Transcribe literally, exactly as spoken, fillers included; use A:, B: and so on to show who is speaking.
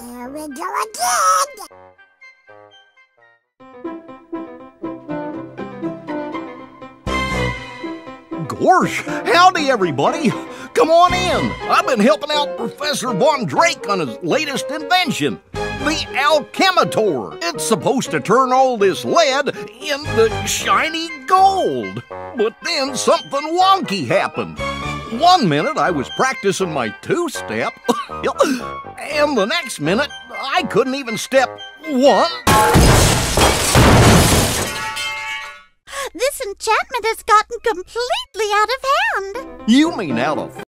A: Here we go again!
B: Gorsh, howdy everybody. Come on in. I've been helping out Professor Von Drake on his latest invention, the Alchemitor. It's supposed to turn all this lead into shiny gold. But then something wonky happened. One minute I was practicing my two-step, and the next minute I couldn't even step one.
A: This enchantment has gotten completely out of hand.
B: You mean out of